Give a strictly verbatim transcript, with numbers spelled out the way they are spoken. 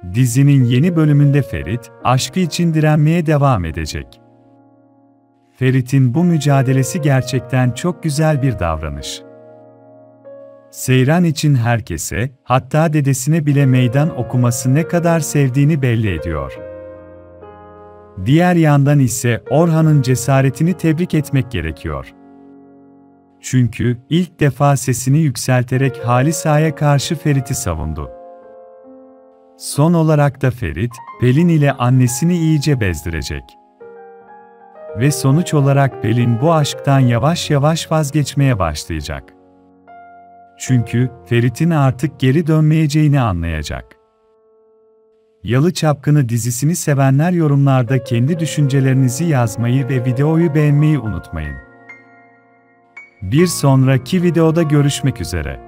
Dizinin yeni bölümünde Ferit, aşkı için direnmeye devam edecek. Ferit'in bu mücadelesi gerçekten çok güzel bir davranış. Seyran için herkese, hatta dedesine bile meydan okuması ne kadar sevdiğini belli ediyor. Diğer yandan ise Orhan'ın cesaretini tebrik etmek gerekiyor. Çünkü ilk defa sesini yükselterek Halisa'ya karşı Ferit'i savundu. Son olarak da Ferit, Pelin ile annesini iyice bezdirecek. Ve sonuç olarak Pelin bu aşktan yavaş yavaş vazgeçmeye başlayacak. Çünkü Ferit'in artık geri dönmeyeceğini anlayacak. Yalı Çapkını dizisini sevenler yorumlarda kendi düşüncelerinizi yazmayı ve videoyu beğenmeyi unutmayın. Bir sonraki videoda görüşmek üzere.